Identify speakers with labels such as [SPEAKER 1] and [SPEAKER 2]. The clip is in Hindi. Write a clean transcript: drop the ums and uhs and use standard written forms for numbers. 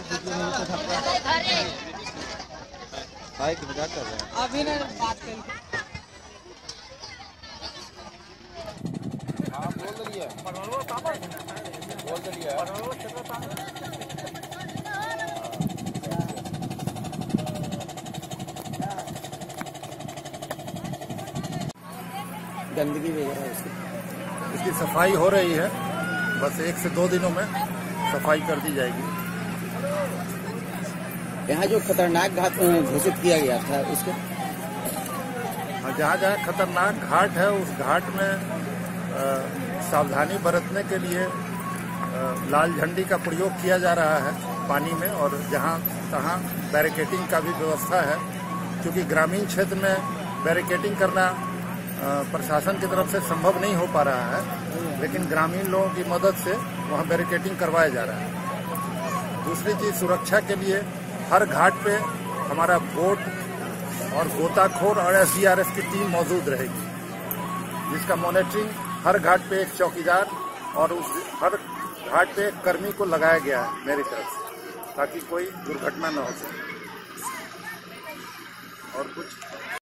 [SPEAKER 1] भाई की मजाक कर रहे हैं
[SPEAKER 2] अभी ना बात करी।
[SPEAKER 1] हाँ बोल दिया बोल दिया
[SPEAKER 3] गंदगी वगैरह
[SPEAKER 4] इसकी सफाई हो रही है, बस 1 से 2 दिनों में सफाई कर दी जाएगी।
[SPEAKER 3] यहाँ जो खतरनाक घाट घोषित किया गया था उसको
[SPEAKER 4] जहाँ जहाँ खतरनाक घाट है उस घाट में सावधानी बरतने के लिए लाल झंडी का प्रयोग किया जा रहा है पानी में, और जहाँ तहाँ बैरिकेडिंग का भी व्यवस्था है। क्योंकि ग्रामीण क्षेत्र में बैरिकेडिंग करना प्रशासन की तरफ से संभव नहीं हो पा रहा है, लेकिन ग्रामीण लोगों की मदद से वहाँ बैरिकेडिंग करवाया जा रहा है। दूसरी चीज, सुरक्षा के लिए हर घाट पे हमारा बोट और गोताखोर और SDRF की टीम मौजूद रहेगी, जिसका मॉनिटरिंग हर घाट पे एक चौकीदार और उस हर घाट पे एक कर्मी को लगाया गया है मेरी तरफ से, ताकि कोई दुर्घटना न हो सके। और कुछ